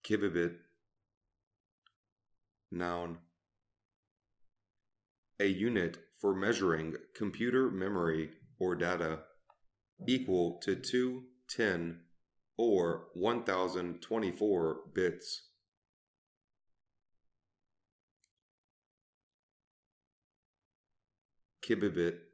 Kibibit. Noun. A unit for measuring computer memory or data equal to 210 or 1024 bits. Kibibit.